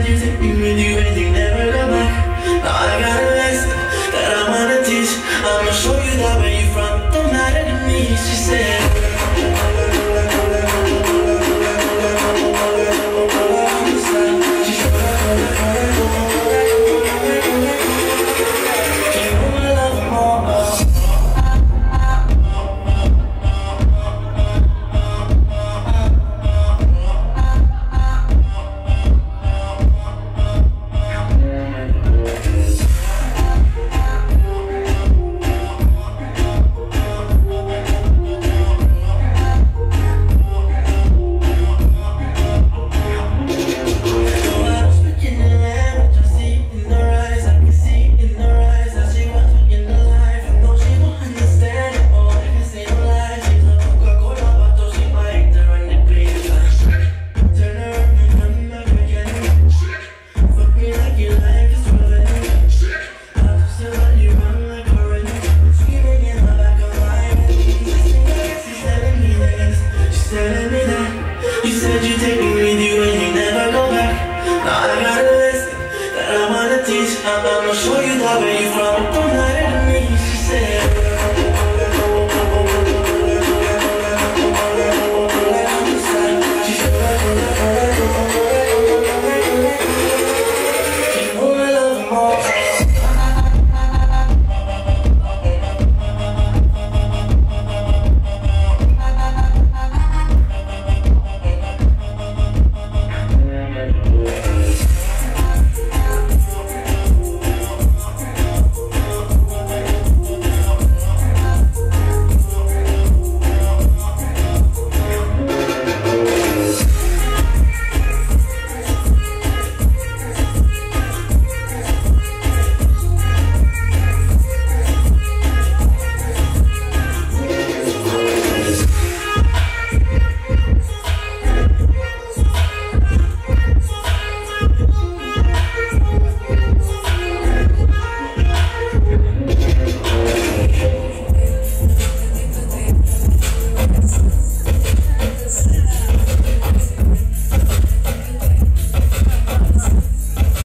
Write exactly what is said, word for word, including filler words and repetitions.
you take me with you and you never go back. Now I got a lesson that I wanna teach. I'ma show you that where you from, it don't matter to me. She said I'ma show you that where you from, it don't matter to me, she said.